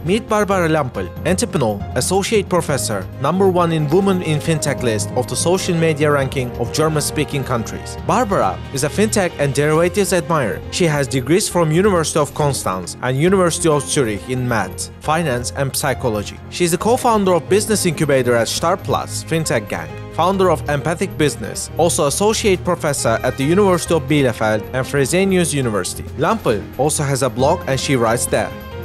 Meet Barbara Lampl, entrepreneur, associate professor, #1 in Women in Fintech list of the social media ranking of German-speaking countries. Barbara is a fintech and derivatives admirer. She has degrees from University of Constance and University of Zurich in math, finance, and psychology. She is the co-founder of business incubator at StartPlus Fintech Gang, founder of Empathic Business, also associate professor at the University of Bielefeld and Fresenius University. Lampl also has a blog and she writes there.